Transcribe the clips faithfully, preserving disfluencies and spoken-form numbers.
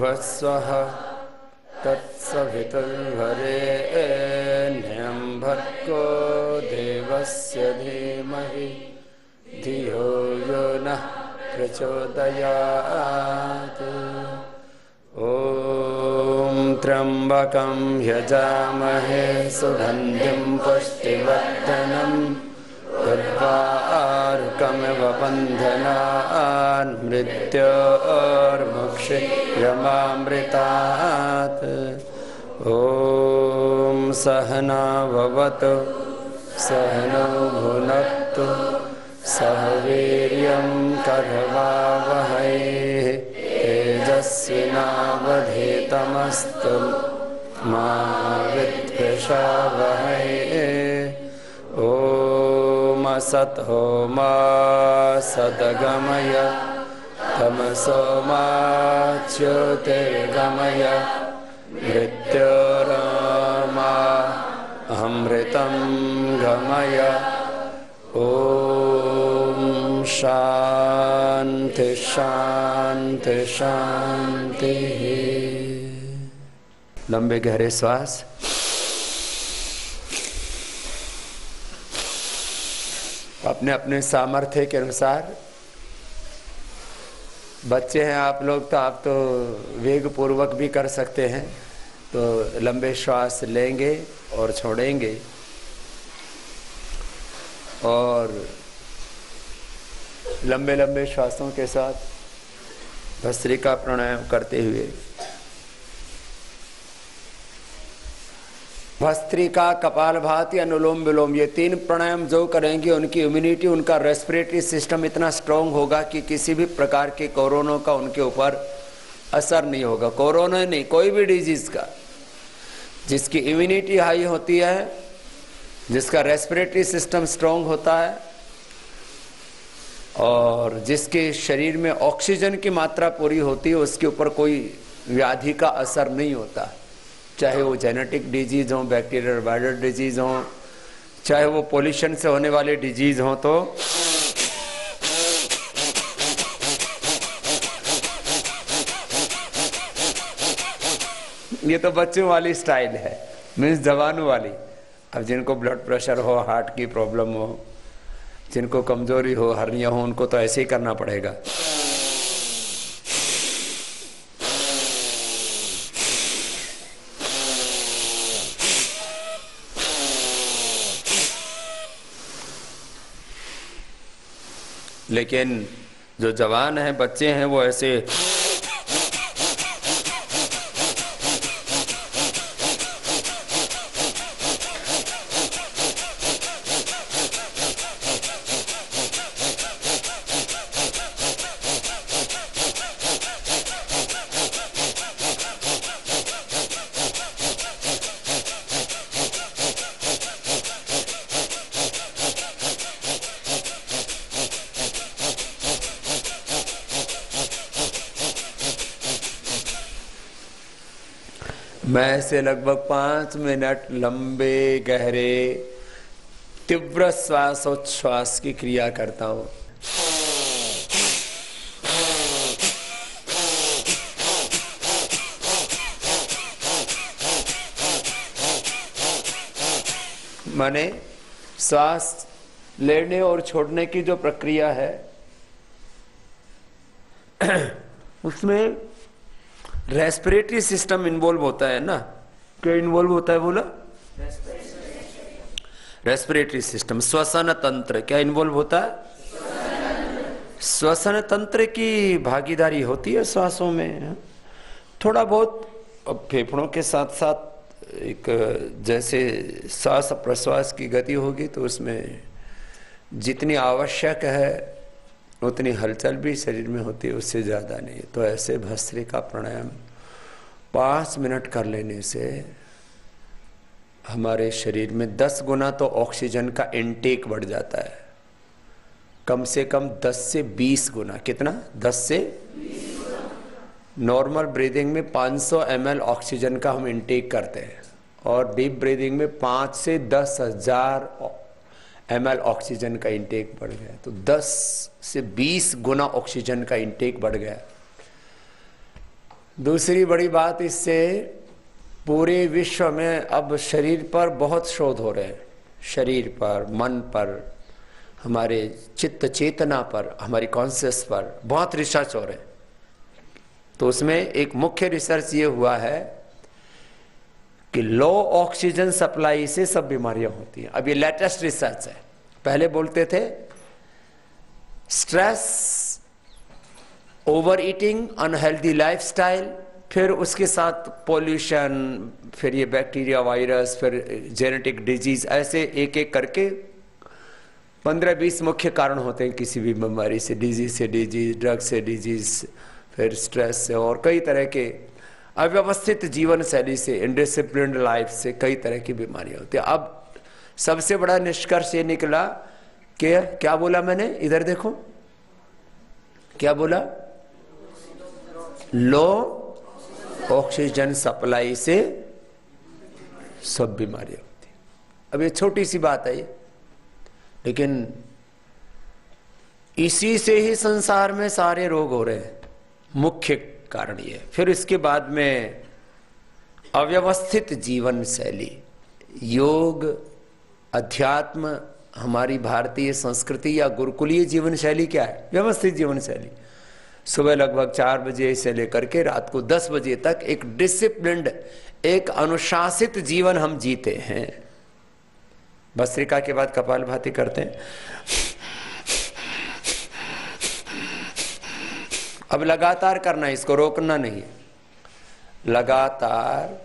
भुर्भुवस्वः तत्सवितुर्वरेण्यं भर्गो देवस्य धीमहि धियो यो नः प्रचोदयात्। ॐ त्र्यम्बकं यजामहे सुगन्धिं पुष्टिवर्धनम् उर्वारुकमिव बन्धनान् मृत्योर्मुक्षीयमामृतात्। ॐ सहना भवतु सहनौ भुनक्तु सह वीर्यं करवावहै तेजस्विनावधीतमस्तु मा विद्विषावहै। ॐ असतो मा सद्गमय तमसो मा ज्योतिर्गमय मृत्योर्मा अमृतं गमय। ॐ शान्ति शान्ति शान्ति। लंबे गहरे श्वास। अपने अपने सामर्थ्य के अनुसार, बच्चे हैं आप लोग तो आप तो वेग पूर्वक भी कर सकते हैं, तो लंबे श्वास लेंगे और छोड़ेंगे और लंबे लंबे श्वासों के साथ भस्त्रिका प्राणायाम करते हुए भस्त्रिका, कपालभाति, अनुलोम विलोम, ये तीन प्राणायाम जो करेंगे उनकी इम्यूनिटी, उनका रेस्पिरेटरी सिस्टम इतना स्ट्रांग होगा कि किसी भी प्रकार के कोरोना का उनके ऊपर असर नहीं होगा। कोरोना नहीं, कोई भी डिजीज का, जिसकी इम्यूनिटी हाई होती है, जिसका रेस्पिरेटरी सिस्टम स्ट्रांग होता है और जिसके शरीर में ऑक्सीजन की मात्रा पूरी होती है, उसके ऊपर कोई व्याधि का असर नहीं होता। चाहे वो जेनेटिक डिजीज हो, बैक्टीरियल वायरल डिजीज हो, चाहे वो पोल्यूशन से होने वाले डिजीज हो। तो ये तो बच्चों वाली स्टाइल है, मीन्स जवानों वाली। अब जिनको ब्लड प्रेशर हो, हार्ट की प्रॉब्लम हो, जिनको कमजोरी हो, हर्निया हो, उनको तो ऐसे ही करना पड़ेगा। लेकिन जो जवान हैं, बच्चे हैं, वो ऐसे मैं ऐसे लगभग पांच मिनट लंबे गहरे तीव्र श्वासोच्छ्वास की क्रिया करता हूं। माने श्वास लेने और छोड़ने की जो प्रक्रिया है उसमें रेस्पिरेटरी सिस्टम इन्वॉल्व होता है ना। क्या इन्वॉल्व होता है बोला? Respiratory system. श्वसन तंत्र क्या इन्वॉल्व होता है? श्वसन तंत्र की भागीदारी होती है श्वासों में। थोड़ा बहुत अब फेफड़ों के साथ साथ एक जैसे श्वास प्रश्वास की गति होगी तो उसमें जितनी आवश्यक है उतनी हलचल भी शरीर में होती है, उससे ज़्यादा नहीं। तो ऐसे भस्त्रिका प्राणायाम पाँच मिनट कर लेने से हमारे शरीर में दस गुना तो ऑक्सीजन का इनटेक बढ़ जाता है, कम से कम दस से बीस गुना। कितना? दस से बीस गुना। नॉर्मल ब्रीदिंग में पाँच सौ एम एल ऑक्सीजन का हम इनटेक करते हैं और डीप ब्रीदिंग में पाँच से दस हजार एम एल ऑक्सीजन का इंटेक बढ़ गया। तो दस से बीस गुना ऑक्सीजन का इंटेक बढ़ गया। दूसरी बड़ी बात, इससे पूरे विश्व में अब शरीर पर बहुत शोध हो रहे हैं, शरीर पर, मन पर, हमारे चित्त चेतना पर, हमारी कॉन्शियस पर बहुत रिसर्च हो रहे हैं। तो उसमें एक मुख्य रिसर्च ये हुआ है कि लो ऑक्सीजन सप्लाई से सब बीमारियां होती हैं। अब ये लेटेस्ट रिसर्च है। पहले बोलते थे stress, over eating, unhealthy lifestyle, फिर उसके साथ पोल्यूशन, फिर ये बैक्टीरिया, वायरस, फिर जेनेटिक डिजीज, ऐसे एक एक करके पंद्रह बीस मुख्य कारण होते हैं किसी भी बीमारी से, डिजीज से डिजीज, ड्रग से डिजीज, फिर स्ट्रेस से, और कई तरह के अव्यवस्थित जीवन शैली से, इनडिसिप्लिन्ड लाइफ से कई तरह की बीमारियां होती है। अब सबसे बड़ा निष्कर्ष ये निकला कि, क्या बोला मैंने, इधर देखो, क्या बोला, लो ऑक्सीजन सप्लाई से सब बीमारियां होती है। अब ये छोटी सी बात है ये, लेकिन इसी से ही संसार में सारे रोग हो रहे हैं। मुख्य कारण ये। फिर इसके बाद में अव्यवस्थित जीवन शैली, योग, अध्यात्म, हमारी भारतीय संस्कृति या गुरुकुलीय जीवन शैली क्या है, व्यवस्थित जीवन शैली। सुबह लगभग चार बजे से लेकर के रात को दस बजे तक एक डिसिप्लिन्ड, एक अनुशासित जीवन हम जीते हैं। भस्त्रिका के बाद कपालभाति करते हैं। अब लगातार करना है, इसको रोकना नहीं है, लगातार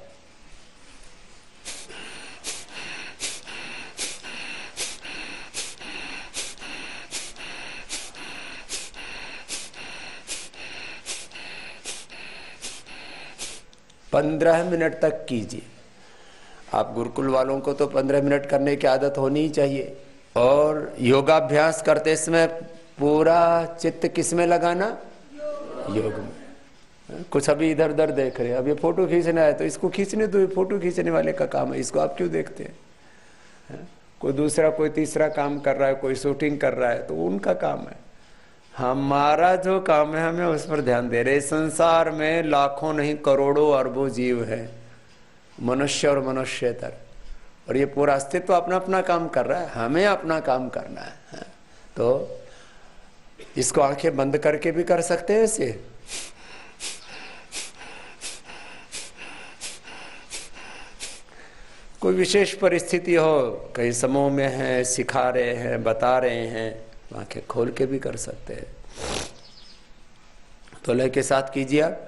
पंद्रह मिनट तक कीजिए। आप गुरुकुल वालों को तो पंद्रह मिनट करने की आदत होनी ही चाहिए। और योगाभ्यास करते समय पूरा चित्त किस में लगाना, योग में। कुछ अभी इधर उधर देख रहे हैं, अब ये फोटो खींचना है तो इसको खींचने दो, फोटो खींचने वाले का काम है, इसको आप क्यों देखते हैं? कोई दूसरा, कोई तीसरा काम कर रहा है, कोई शूटिंग कर रहा है, तो उनका काम है। हमारा जो काम है हमें उस पर ध्यान दे रहे। संसार में लाखों नहीं करोड़ों अरबों जीव हैं, मनुष्य और मनुष्यतर, और ये पूरा अस्तित्व अपना अपना काम कर रहा है, हमें अपना काम करना है। तो इसको आंखें बंद करके भी कर सकते हैं इसे। कोई विशेष परिस्थिति हो, कहीं समूह में है, सिखा रहे हैं, बता रहे हैं, आंखें खोल के भी कर सकते हैं। तो लय के साथ कीजिए आप।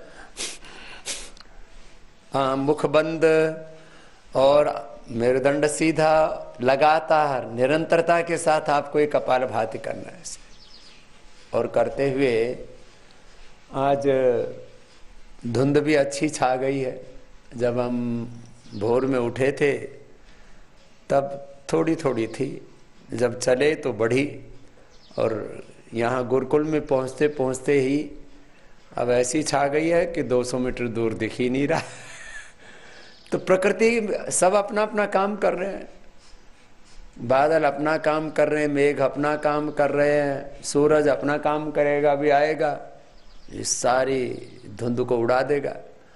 हाँ, मुख बंद और मेरुदंड सीधा, लगातार निरंतरता के साथ आपको एक कपालभाति करना है। और करते हुए आज धुंध भी अच्छी छा गई है। जब हम भोर में उठे थे तब थोड़ी थोड़ी थी, जब चले तो बढ़ी, और यहाँ गुरुकुल में पहुँचते पहुँचते ही अब ऐसी छा गई है कि दो सौ मीटर दूर दिख ही नहीं रहा। तो प्रकृति सब अपना अपना काम कर रहे हैं, बादल अपना काम कर रहे हैं, मेघ अपना काम कर रहे हैं, सूरज अपना काम करेगा, अभी आएगा, इस सारी धुंध को उड़ा देगा।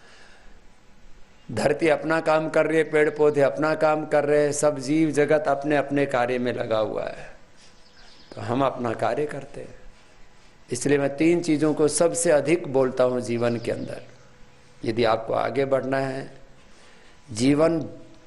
धरती अपना काम कर रही है, पेड़ पौधे अपना काम कर रहे हैं, सब जीव जगत अपने अपने कार्य में लगा हुआ है। तो हम अपना कार्य करते हैं। इसलिए मैं तीन चीज़ों को सबसे अधिक बोलता हूँ जीवन के अंदर। यदि आपको आगे बढ़ना है, जीवन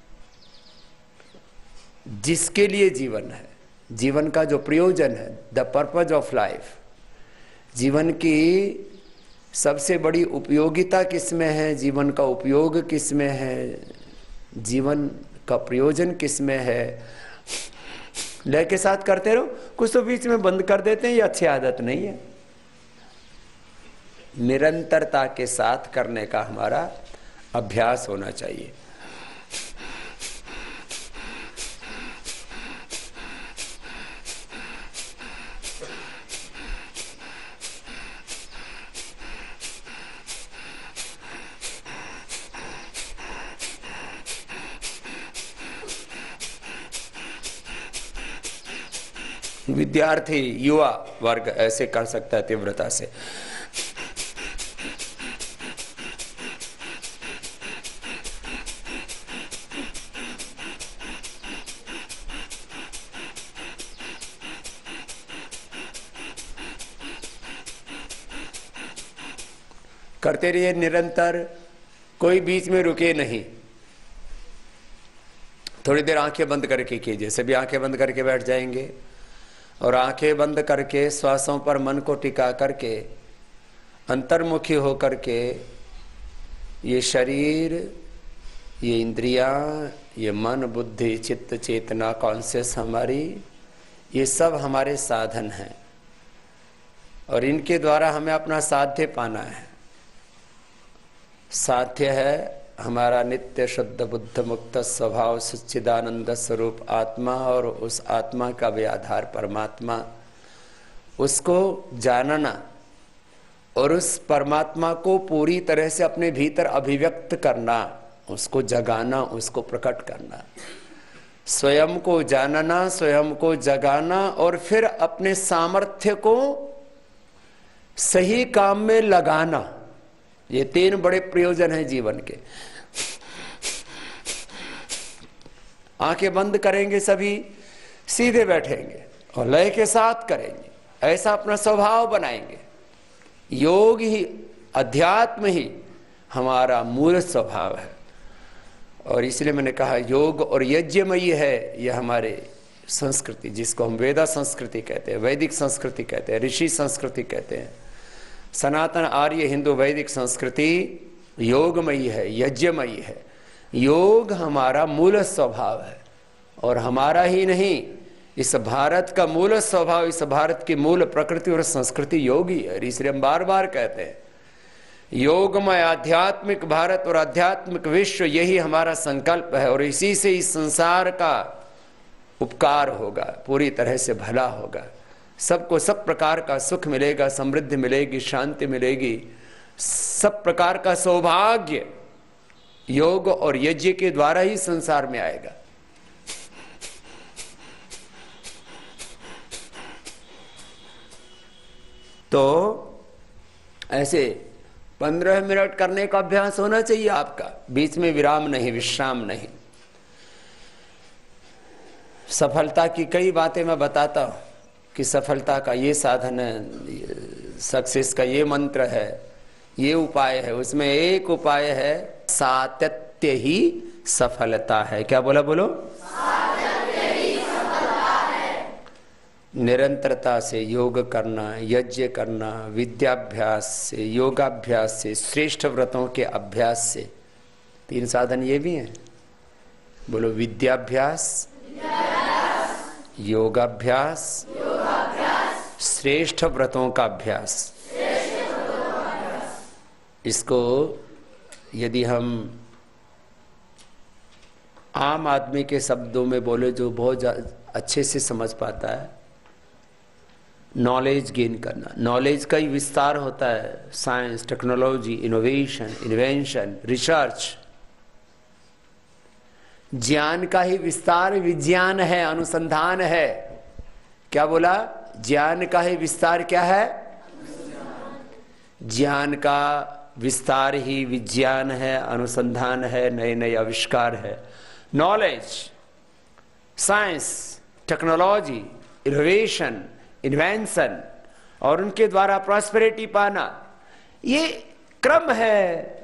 जिसके लिए जीवन है, जीवन का जो प्रयोजन है, द पर्पज ऑफ लाइफ, जीवन की सबसे बड़ी उपयोगिता किसमें है, जीवन का उपयोग किसमें है, जीवन का प्रयोजन किसमें है, लय के साथ करते रहो। कुछ तो बीच में बंद कर देते हैं, ये अच्छी आदत नहीं है। निरंतरता के साथ करने का हमारा अभ्यास होना चाहिए। विद्यार्थी, युवा वर्ग ऐसे कर सकता है तीव्रता से। करते रहिए निरंतर, कोई बीच में रुके नहीं। थोड़ी देर आंखें बंद करके कीजिए, सभी आंखें बंद करके बैठ जाएंगे और आंखें बंद करके श्वासों पर मन को टिका करके अंतर्मुखी हो करके ये शरीर, ये इंद्रियां, ये मन, बुद्धि, चित्त, चेतना, कॉन्शियस हमारी, ये सब हमारे साधन हैं और इनके द्वारा हमें अपना साध्य पाना है। साध्य है हमारा नित्य शुद्ध बुद्ध मुक्त स्वभाव सच्चिदानंद स्वरूप आत्मा और उस आत्मा का भी आधार परमात्मा, उसको जानना और उस परमात्मा को पूरी तरह से अपने भीतर अभिव्यक्त करना, उसको जगाना, उसको प्रकट करना, स्वयं को जानना, स्वयं को जगाना और फिर अपने सामर्थ्य को सही काम में लगाना। ये तीन बड़े प्रयोजन हैं जीवन के। आंखें बंद करेंगे, सभी सीधे बैठेंगे और लय के साथ करेंगे, ऐसा अपना स्वभाव बनाएंगे। योग ही, अध्यात्म ही हमारा मूल स्वभाव है और इसलिए मैंने कहा योग और यज्ञमयी है ये हमारे संस्कृति, जिसको हम वेदा संस्कृति कहते हैं, वैदिक संस्कृति कहते हैं, ऋषि संस्कृति कहते हैं। सनातन आर्य हिंदू वैदिक संस्कृति योगमयी है, यज्ञमयी है। योग हमारा मूल स्वभाव है और हमारा ही नहीं, इस भारत का मूल स्वभाव, इस भारत की मूल प्रकृति और संस्कृति योगी है। इसलिए हम बार बार कहते हैं योगमय आध्यात्मिक भारत और आध्यात्मिक विश्व, यही हमारा संकल्प है और इसी से इस संसार का उपकार होगा, पूरी तरह से भला होगा, सबको सब प्रकार का सुख मिलेगा, समृद्धि मिलेगी, शांति मिलेगी, सब प्रकार का सौभाग्य योग और यज्ञ के द्वारा ही संसार में आएगा। तो ऐसे पंद्रह मिनट करने का अभ्यास होना चाहिए आपका, बीच में विराम नहीं, विश्राम नहीं। सफलता की कई बातें मैं बताता हूं कि सफलता का ये साधन है, सक्सेस का ये मंत्र है, ये उपाय है। उसमें एक उपाय है सातत्य ही सफलता है। क्या बोला, बोलो? सातत्य ही सफलता है। निरंतरता से योग करना, यज्ञ करना, विद्याभ्यास से, योगाभ्यास से, श्रेष्ठ व्रतों के अभ्यास से। तीन साधन ये भी हैं, बोलो? विद्याभ्यास, योगाभ्यास, श्रेष्ठ व्रतों का अभ्यास। इसको यदि हम आम आदमी के शब्दों में बोले, जो बहुत अच्छे से समझ पाता है, नॉलेज गेन करना। नॉलेज का ही विस्तार होता है, science, technology, innovation, invention, research. ज्ञान का ही विस्तार विज्ञान है, अनुसंधान है। क्या बोला? ज्ञान का ही विस्तार क्या है? ज्ञान का विस्तार ही विज्ञान है, अनुसंधान है, नए नए आविष्कार है। Knowledge, science, technology, innovation, invention और उनके द्वारा प्रॉस्पेरिटी पाना, ये क्रम है।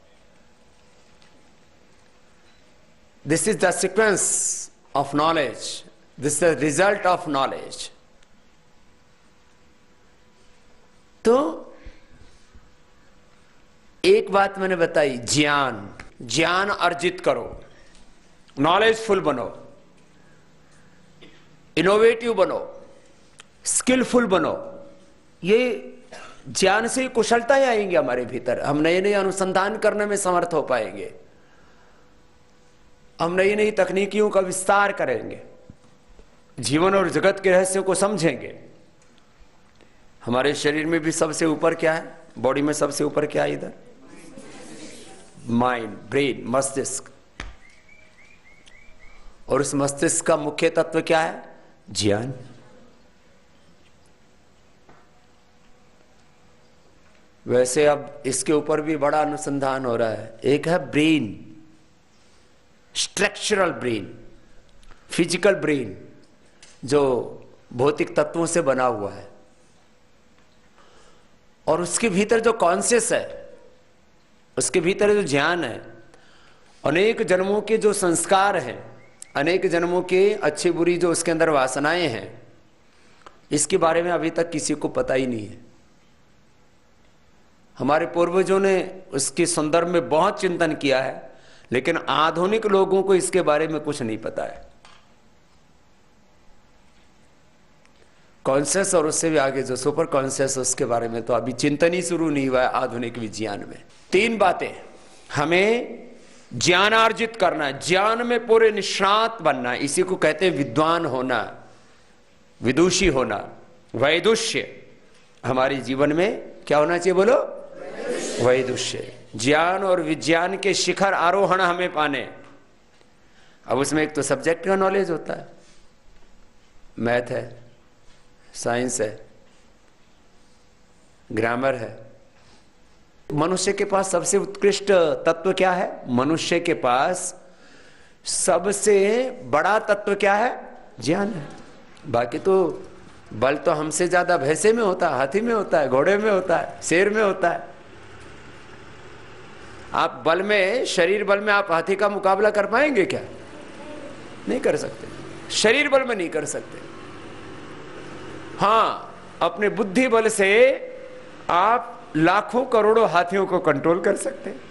This is the sequence of knowledge. This is the result of knowledge. तो एक बात मैंने बताई, ज्ञान ज्ञान अर्जित करो, नॉलेजफुल बनो, इनोवेटिव बनो, स्किलफुल बनो। ये ज्ञान से कुशलता ही आएंगे हमारे भीतर। हम नए नए अनुसंधान करने में समर्थ हो पाएंगे, हम नई नई तकनीकियों का विस्तार करेंगे, जीवन और जगत के रहस्य को समझेंगे। हमारे शरीर में भी सबसे ऊपर क्या है? बॉडी में सबसे ऊपर क्या है? इधर माइंड, ब्रेन, मस्तिष्क। और उस मस्तिष्क का मुख्य तत्व क्या है? ज्ञान। वैसे अब इसके ऊपर भी बड़ा अनुसंधान हो रहा है। एक है brain, structural brain, physical brain, जो भौतिक तत्वों से बना हुआ है, और उसके भीतर जो कॉन्शियस है, उसके भीतर जो ज्ञान है, अनेक जन्मों के जो संस्कार हैं, अनेक जन्मों के अच्छी बुरी जो उसके अंदर वासनाएं हैं, इसके बारे में अभी तक किसी को पता ही नहीं है। हमारे पूर्वजों ने उसके संदर्भ में बहुत चिंतन किया है, लेकिन आधुनिक लोगों को इसके बारे में कुछ नहीं पता है। कॉन्शियस और उससे भी आगे जो सुपर कॉन्शियस, उसके बारे में तो अभी चिंतन ही शुरू नहीं हुआ है आधुनिक विज्ञान में। तीन बातें, हमें ज्ञान अर्जित करना है, ज्ञान में पूरे निष्णात बनना है, इसी को कहते हैं विद्वान होना, विदुषी होना, वैदुष्य। हमारे जीवन में क्या होना चाहिए बोलो? वैदुष्य। ज्ञान और विज्ञान के शिखर आरोहण हमें पाने। अब उसमें एक तो सब्जेक्ट का नॉलेज होता है, मैथ है, साइंस है, ग्रामर है। मनुष्य के पास सबसे उत्कृष्ट तत्व क्या है? मनुष्य के पास सबसे बड़ा तत्व क्या है? ज्ञान है। बाकी तो बल तो हमसे ज्यादा भैंसे में होता है, हाथी में होता है, घोड़े में होता है, शेर में होता है। आप बल में, शरीर बल में आप हाथी का मुकाबला कर पाएंगे क्या? नहीं कर सकते, शरीर बल में नहीं कर सकते। हाँ, अपने बुद्धि बल से आप लाखों करोड़ों हाथियों को कंट्रोल कर सकते हैं।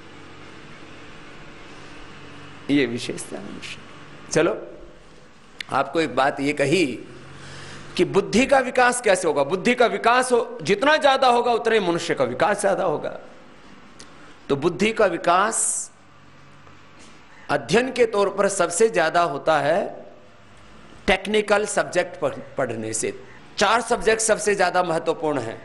ये विशेषता है मनुष्य। चलो, आपको एक बात ये कही कि बुद्धि का विकास कैसे होगा। बुद्धि का विकास हो, जितना ज्यादा होगा उतना ही मनुष्य का विकास ज्यादा होगा। तो बुद्धि का विकास अध्ययन के तौर पर सबसे ज्यादा होता है टेक्निकल सब्जेक्ट पढ़ने से। चार सब्जेक्ट सबसे ज्यादा महत्वपूर्ण हैं।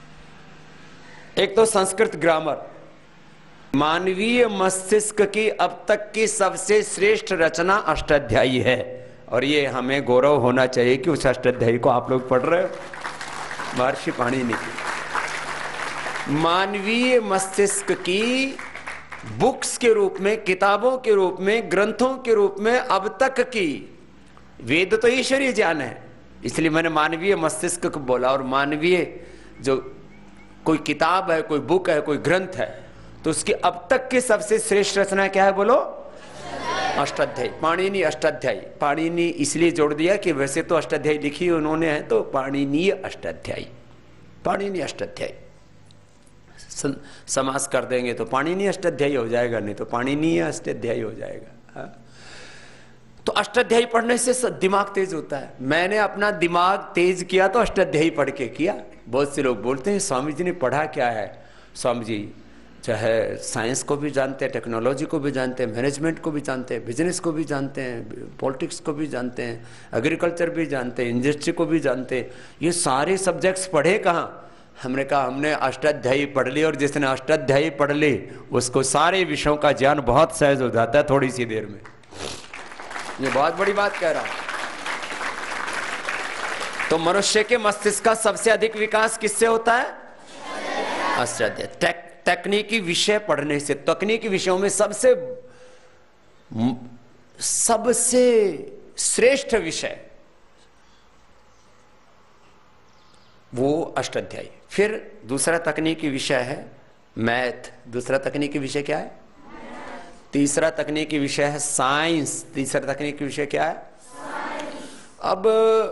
एक तो संस्कृत ग्रामर, मानवीय मस्तिष्क की अब तक की सबसे श्रेष्ठ रचना अष्टाध्यायी है, और ये हमें गौरव होना चाहिए कि उस अष्टाध्यायी को आप लोग पढ़ रहे हो, महर्षि पाणिनि की। मानवीय मस्तिष्क की बुक्स के रूप में, किताबों के रूप में, ग्रंथों के रूप में अब तक की, वेद तो ईश्वरीय ज्ञान है, इसलिए मैंने मानवीय मस्तिष्क को बोला। और मानवीय जो कोई किताब है, कोई बुक है, कोई ग्रंथ है, तो उसकी अब तक की सबसे श्रेष्ठ रचना क्या है बोलो? अष्टाध्यायी, पाणिनि अष्टाध्यायी। पाणिनि इसलिए जोड़ दिया कि वैसे तो अष्टाध्यायी लिखी उन्होंने है, तो पाणिनीय अष्टाध्यायी, पाणिनि अष्टाध्यायी। समास कर देंगे तो पाणिनि अष्टाध्यायी हो जाएगा, नहीं तो पाणिनीय अष्टाध्यायी हो जाएगा। हा? तो अष्टाध्यायी पढ़ने से दिमाग तेज होता है। मैंने अपना दिमाग तेज किया तो अष्टाध्यायी पढ़ के किया। बहुत से लोग बोलते हैं स्वामी जी ने पढ़ा क्या है? स्वामी जी चाहे साइंस को भी जानते हैं, टेक्नोलॉजी को भी जानते हैं, मैनेजमेंट को भी जानते हैं, बिजनेस को भी जानते हैं, पॉलिटिक्स को भी जानते हैं, एग्रीकल्चर भी जानते हैं, इंडस्ट्री को भी जानते हैं, ये सारे सब्जेक्ट्स पढ़े कहाँ? हमने कहा हमने अष्टाध्यायी पढ़ ली, और जिसने अष्टाध्यायी पढ़ ली उसको सारे विषयों का ज्ञान बहुत सहज हो जाता है थोड़ी सी देर में। ये बहुत बड़ी बात कह रहा हूं। तो मनुष्य के मस्तिष्क का सबसे अधिक विकास किससे होता है? अष्टाध्यायी। टेक, तकनीकी विषय पढ़ने से। तकनीकी विषयों में सबसे सबसे श्रेष्ठ विषय वो अष्टाध्यायी। फिर दूसरा तकनीकी विषय है मैथ। दूसरा तकनीकी विषय क्या है? तीसरा तकनीकी विषय है साइंस। तीसरा तकनीकी विषय क्या है? अब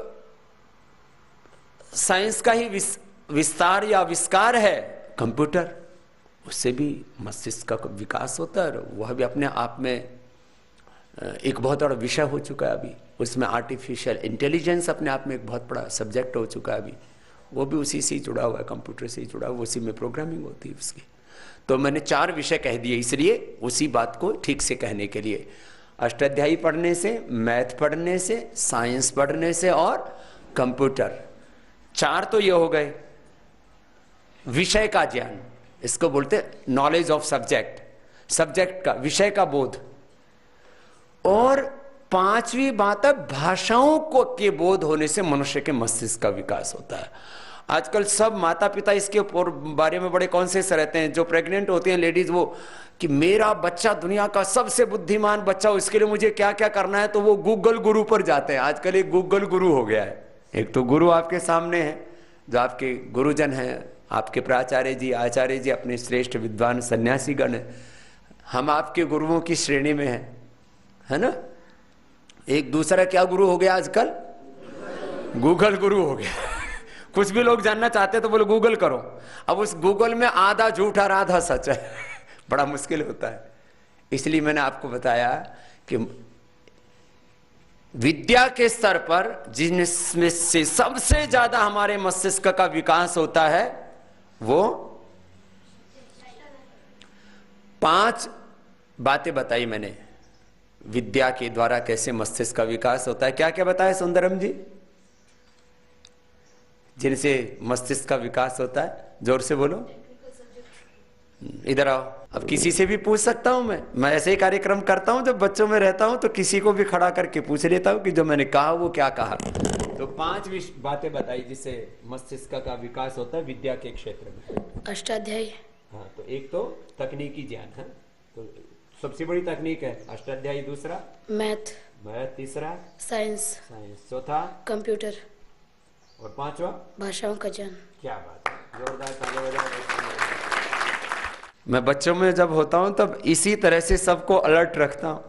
साइंस का ही विस्तार या आविष्कार है कंप्यूटर, उससे भी मस्तिष्क का विकास होता है। वह भी अपने आप में एक बहुत बड़ा विषय हो चुका है अभी। उसमें आर्टिफिशियल इंटेलिजेंस अपने आप में एक बहुत बड़ा सब्जेक्ट हो चुका है अभी। वो भी उसी से ही जुड़ा हुआ है, कंप्यूटर से ही जुड़ा हुआ, उसी में प्रोग्रामिंग होती है उसकी। तो मैंने चार विषय कह दिए इसलिए, उसी बात को ठीक से कहने के लिए। अष्टाध्यायी पढ़ने से, मैथ पढ़ने से, साइंस पढ़ने से और कंप्यूटर। चार तो ये हो गए विषय का ज्ञान, इसको बोलते नॉलेज ऑफ सब्जेक्ट, सब्जेक्ट का, विषय का बोध। और पांचवी बात है भाषाओं को के बोध होने से मनुष्य के मस्तिष्क का विकास होता है। आजकल सब माता पिता इसके बारे में बड़े कॉन्शियस रहते हैं। जो प्रेग्नेंट होती हैं लेडीज, वो कि मेरा बच्चा दुनिया का सबसे बुद्धिमान बच्चा हो, इसके लिए मुझे क्या क्या करना है, तो वो गूगल गुरु पर जाते हैं। आजकल एक गूगल गुरु हो गया है। एक तो गुरु आपके सामने है जो आपके गुरुजन हैं, आपके प्राचार्य जी, आचार्य जी, अपने श्रेष्ठ विद्वान सन्यासी गण हैं, हम आपके गुरुओं की श्रेणी में हैं, है ना। एक दूसरा क्या गुरु हो गया आजकल? गूगल गुरु हो गया। कुछ भी लोग जानना चाहते हैं तो बोले गूगल करो। अब उस गूगल में आधा झूठ और आधा सच है। बड़ा मुश्किल होता है। इसलिए मैंने आपको बताया कि विद्या के स्तर पर जिनमें से सबसे ज्यादा हमारे मस्तिष्क का विकास होता है वो पांच बातें बताई मैंने, विद्या के द्वारा कैसे मस्तिष्क का विकास होता है। क्या क्या बताया सुंदरम जी? जिनसे मस्तिष्क का विकास होता है, जोर से बोलो। इधर आओ। अब किसी से भी पूछ सकता हूं मैं मैं ऐसे ही कार्यक्रम करता हूं, जब बच्चों में रहता हूं तो किसी को भी खड़ा करके पूछ लेता हूं कि जो मैंने कहा वो क्या कहा। तो पांच बातें बताई जिससे मस्तिष्क का विकास होता है विद्या के क्षेत्र में। अष्टाध्यायी। हाँ, तो एक तो तकनीकी ज्ञान है, तो सबसे बड़ी तकनीक है अष्टाध्यायी। दूसरा मैथ। मैथ। तीसरा साइंस। साइंस। चौथा कंप्यूटर। और पांचवा भाषाओं का ज्ञान। क्या बात है, जोरदार ताली बजाओ। मैं बच्चों में जब होता हूं तब इसी तरह से सबको अलर्ट रखता हूं।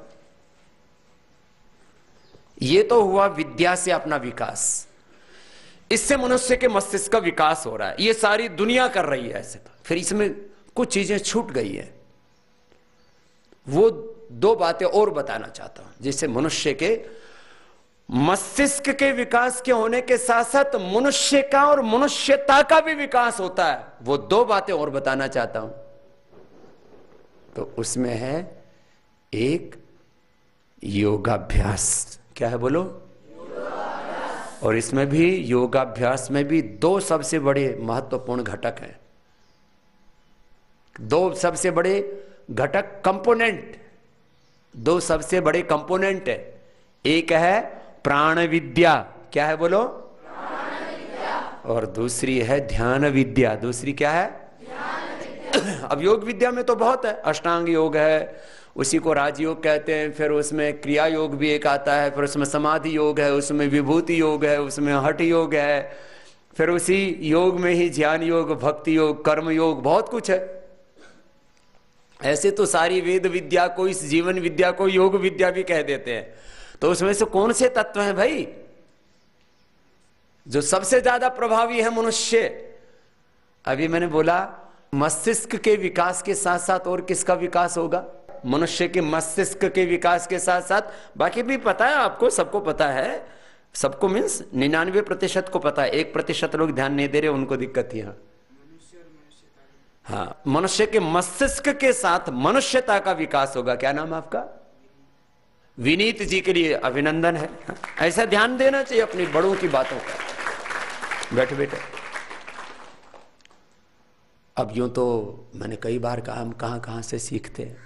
ये तो हुआ विद्या से अपना विकास, इससे मनुष्य के मस्तिष्क का विकास हो रहा है, ये सारी दुनिया कर रही है ऐसे। तो फिर इसमें कुछ चीजें छूट गई है, वो दो बातें और बताना चाहता हूं जिससे मनुष्य के मस्तिष्क के विकास के होने के साथ साथ मनुष्य का और मनुष्यता का भी विकास होता है। वो दो बातें और बताना चाहता हूं। तो उसमें है एक योगाभ्यास। क्या है बोलो? योगाभ्यास। और इसमें भी योगाभ्यास में भी दो सबसे बड़े महत्वपूर्ण घटक हैं, दो सबसे बड़े घटक कंपोनेंट, दो सबसे बड़े कंपोनेंट है। एक है प्राण विद्या। क्या है बोलो? प्राण विद्या। और दूसरी है ध्यान विद्या। दूसरी क्या है? ध्यान विद्या। अब योग विद्या में तो बहुत है, अष्टांग योग है, उसी को राजयोग कहते हैं, फिर उसमें क्रिया योग भी एक आता है, फिर उसमें समाधि योग है, उसमें विभूति योग है, उसमें हठ योग है, फिर उसी योग में ही ज्ञान योग, भक्ति योग, कर्म योग, बहुत कुछ है। ऐसे तो सारी वेद विद्या को, इस जीवन विद्या को योग विद्या भी कह देते हैं। तो उसमें से कौन से तत्व हैं भाई जो सबसे ज्यादा प्रभावी है मनुष्य? अभी मैंने बोला मस्तिष्क के विकास के साथ साथ और किसका विकास होगा? मनुष्य के मस्तिष्क के विकास के साथ साथ बाकी भी पता है आपको, सबको पता है, सबको मीन्स निन्यानवे प्रतिशत को पता है, एक प्रतिशत लोग ध्यान नहीं दे रहे, उनको दिक्कत ही है। हाँ, मनुष्य के मस्तिष्क के साथ मनुष्यता का विकास होगा। क्या नाम आपका? विनीत जी के लिए अभिनंदन है। ऐसा ध्यान देना चाहिए अपनी बड़ों की बातों का। बैठे बैठे। अब यूं तो मैंने कई बार कहा, हम कहां कहां से सीखते हैं,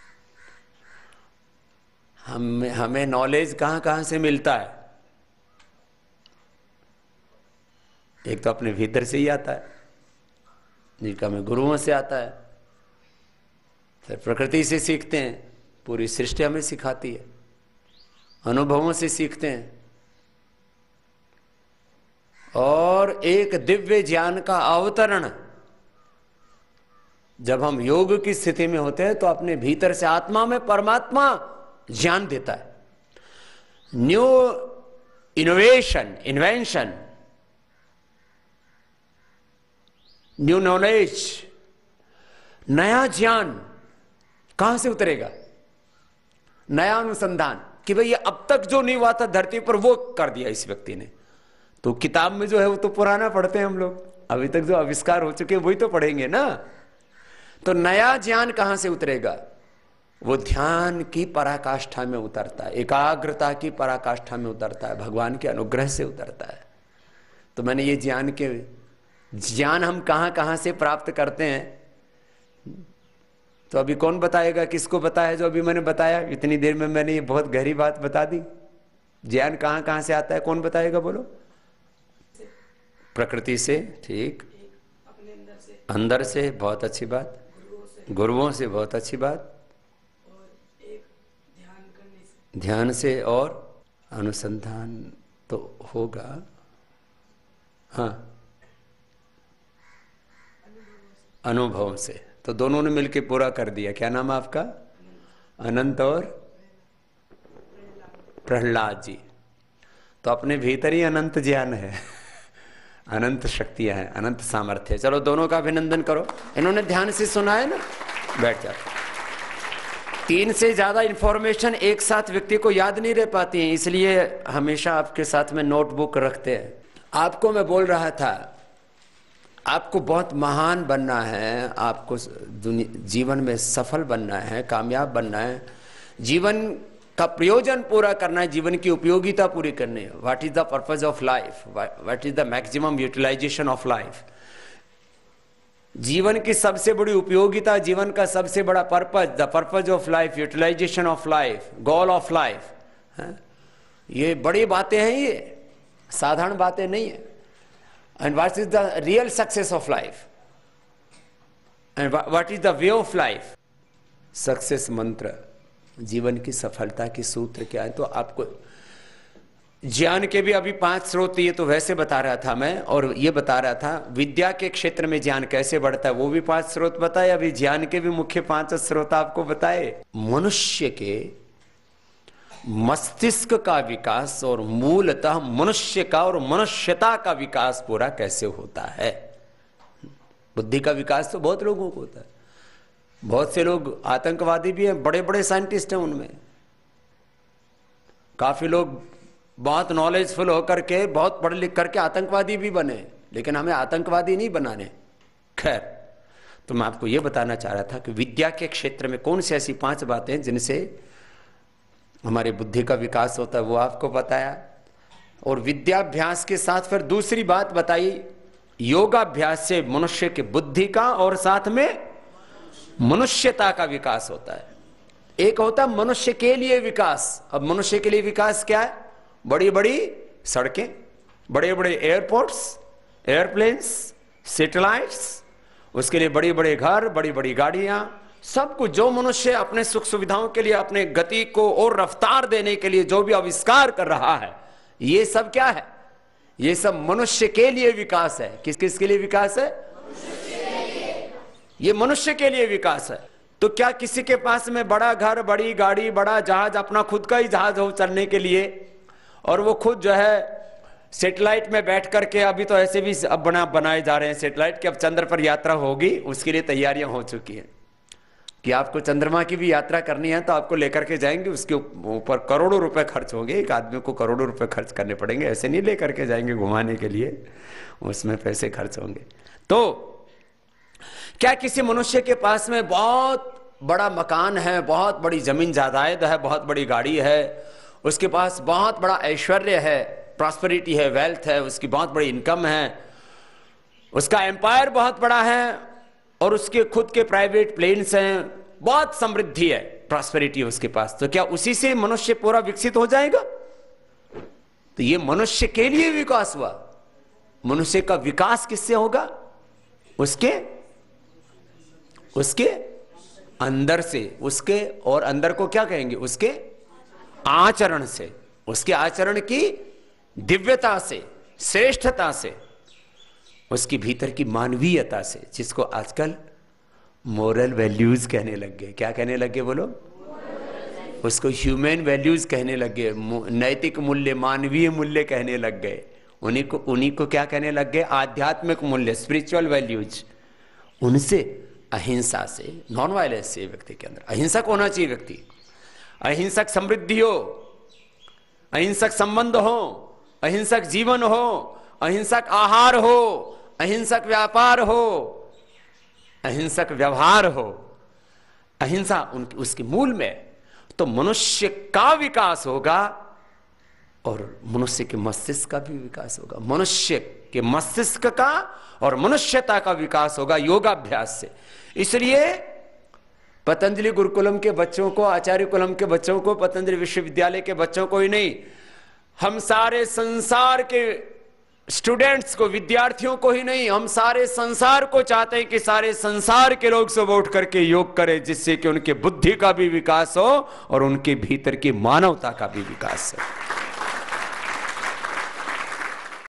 हम हमें नॉलेज कहां कहां से मिलता है। एक तो अपने भीतर से ही आता है, जिनका हमें गुरुओं से आता है, फिर प्रकृति से सीखते हैं, पूरी सृष्टि हमें सिखाती है, अनुभवों से सीखते हैं, और एक दिव्य ज्ञान का अवतरण जब हम योग की स्थिति में होते हैं तो अपने भीतर से आत्मा में परमात्मा ज्ञान देता है। New innovation, invention, new knowledge, नया ज्ञान कहां से उतरेगा? नया अनुसंधान कि भाई ये अब तक जो नहीं हुआ था धरती पर वो कर दिया इस व्यक्ति ने। तो किताब में जो है वो तो पुराना पढ़ते हैं हम लोग, अभी तक जो आविष्कार हो चुके वही तो पढ़ेंगे ना। तो नया ज्ञान कहां से उतरेगा? वो ध्यान की पराकाष्ठा में उतरता है, एकाग्रता की पराकाष्ठा में उतरता है, भगवान के अनुग्रह से उतरता है। तो मैंने ये ज्ञान के ज्ञान हम कहां कहां से प्राप्त करते हैं, तो अभी कौन बताएगा? किसको बताया जो अभी मैंने बताया? इतनी देर में मैंने ये बहुत गहरी बात बता दी। ज्ञान कहां कहां से आता है, कौन बताएगा? बोलो। प्रकृति से, ठीक, अंदर से, बहुत अच्छी बात, गुरुओं से, बहुत अच्छी बात, ध्यान से, और अनुसंधान तो होगा। हाँ, अनुभव से। तो दोनों ने मिलकर पूरा कर दिया। क्या नाम है आपका? अनंत और प्रहलाद जी। तो अपने भीतर ही अनंत ज्ञान है, अनंत शक्तियां हैं, अनंत सामर्थ्य। चलो दोनों का अभिनंदन करो। इन्होंने ध्यान से सुना है ना, बैठ जाओ। तीन से ज्यादा इंफॉर्मेशन एक साथ व्यक्ति को याद नहीं रह पाती है, इसलिए हमेशा आपके साथ में नोटबुक रखते हैं। आपको मैं बोल रहा था, आपको बहुत महान बनना है, आपको जीवन में सफल बनना है, कामयाब बनना है, जीवन का प्रयोजन पूरा करना है, जीवन की उपयोगिता पूरी करनी है। What is the purpose of life, what is the maximum utilisation of life. जीवन की सबसे बड़ी उपयोगिता, जीवन का सबसे बड़ा purpose, the purpose of life, utilisation of life, goal of life. ये बड़ी बातें हैं, ये साधारण बातें नहीं है। And what is the real success of life, and what is the way of life. Success mantra, जीवन की सफलता के सूत्र क्या है। तो आपको ज्ञान के भी अभी पांच स्रोत, ये तो वैसे बता रहा था मैं, और ये बता रहा था विद्या के क्षेत्र में ज्ञान कैसे बढ़ता है, वो भी पांच स्रोत बताए। अभी ज्ञान के भी मुख्य पांच स्रोत आपको बताए। मनुष्य के मस्तिष्क का विकास और मूलतः मनुष्य का और मनुष्यता का विकास पूरा कैसे होता है। बुद्धि का विकास तो बहुत लोगों को होता है, बहुत से लोग आतंकवादी भी हैं, बड़े बड़े साइंटिस्ट हैं, उनमें काफी लोग बहुत नॉलेजफुल होकर के, बहुत पढ़ लिख करके आतंकवादी भी बने, लेकिन हमें आतंकवादी नहीं बनाने। खैर, तो मैं आपको यह बताना चाह रहा था कि विद्या के क्षेत्र में कौन सी ऐसी पांच बातें जिनसे हमारे बुद्धि का विकास होता है, वो आपको बताया। और विद्याभ्यास के साथ फिर दूसरी बात बताई, योगाभ्यास से मनुष्य के बुद्धि का और साथ में मनुष्यता का विकास होता है। एक होता है मनुष्य के लिए विकास। अब मनुष्य के लिए विकास क्या है? बड़ी बड़ी सड़कें, बड़े बड़े एयरपोर्ट्स, एयरप्लेन्स, सैटेलाइट्स, उसके लिए बड़ी बड़े घर, बड़ी बड़ी गाड़ियां, सब कुछ जो मनुष्य अपने सुख सुविधाओं के लिए, अपने गति को और रफ्तार देने के लिए जो भी आविष्कार कर रहा है, ये सब क्या है? ये सब मनुष्य के लिए विकास है। किस किस के लिए विकास है? ये मनुष्य के लिए विकास है। तो क्या किसी के पास में बड़ा घर, बड़ी गाड़ी, बड़ा जहाज, अपना खुद का ही जहाज हो चलने के लिए, और वो खुद जो है सैटेलाइट में बैठ करके, अभी तो ऐसे भी अब बना बनाए जा रहे हैं सैटेलाइट कि अब चंद्र पर यात्रा होगी, उसके लिए तैयारियां हो चुकी हैं कि आपको चंद्रमा की भी यात्रा करनी है तो आपको लेकर के जाएंगे, उसके ऊपर करोड़ों रुपए खर्च होंगे, एक आदमी को करोड़ों रुपए खर्च करने पड़ेंगे, ऐसे नहीं लेकर के जाएंगे घुमाने के लिए, उसमें पैसे खर्च होंगे। तो क्या किसी मनुष्य के पास में बहुत बड़ा मकान है, बहुत बड़ी जमीन जायदाद है, बहुत बड़ी गाड़ी है, उसके पास बहुत बड़ा ऐश्वर्य है, प्रॉस्पेरिटी है, वेल्थ है, उसकी बहुत बड़ी इनकम है, उसका एम्पायर बहुत बड़ा है, और उसके खुद के प्राइवेट प्लेन्स हैं, बहुत समृद्धि है, प्रॉस्पेरिटी है उसके पास, तो क्या उसी से मनुष्य पूरा विकसित हो जाएगा? तो ये मनुष्य के लिए विकास हुआ। मनुष्य का विकास किससे होगा? उसके उसके अंदर से, उसके, और अंदर को क्या कहेंगे? उसके आचरण से, उसके आचरण की दिव्यता से, श्रेष्ठता से, उसकी भीतर की मानवीयता से, जिसको आजकल मोरल वैल्यूज कहने लग गए। क्या कहने लग गए बोलो? उसको ह्यूमन वैल्यूज कहने लग गए, नैतिक मूल्य, मानवीय मूल्य कहने लग गए। उन्हीं को उन्हीं को क्या कहने लग गए? आध्यात्मिक मूल्य, स्पिरिचुअल वैल्यूज। उनसे, अहिंसा से, नॉन वायलेंस से व्यक्ति के अंदर अहिंसक होना चाहिए व्यक्ति। अहिंसक समृद्धि हो, अहिंसक संबंध हो, अहिंसक जीवन हो, अहिंसक आहार हो, अहिंसक व्यापार हो, अहिंसक व्यवहार हो, अहिंसा उनकी उसके मूल में। तो मनुष्य का विकास होगा और मनुष्य के मस्तिष्क का भी विकास होगा। मनुष्य के मस्तिष्क का और मनुष्यता का विकास होगा योगाभ्यास से। इसलिए पतंजलि गुरुकुलम के बच्चों को, आचार्य कुलम के बच्चों को, पतंजलि विश्वविद्यालय के बच्चों को ही नहीं, हम सारे संसार के स्टूडेंट्स को, विद्यार्थियों को ही नहीं, हम सारे संसार को चाहते हैं कि सारे संसार के लोग सब उठ करके योग करें, जिससे कि उनके बुद्धि का भी विकास हो और उनके भीतर की मानवता का भी विकास हो।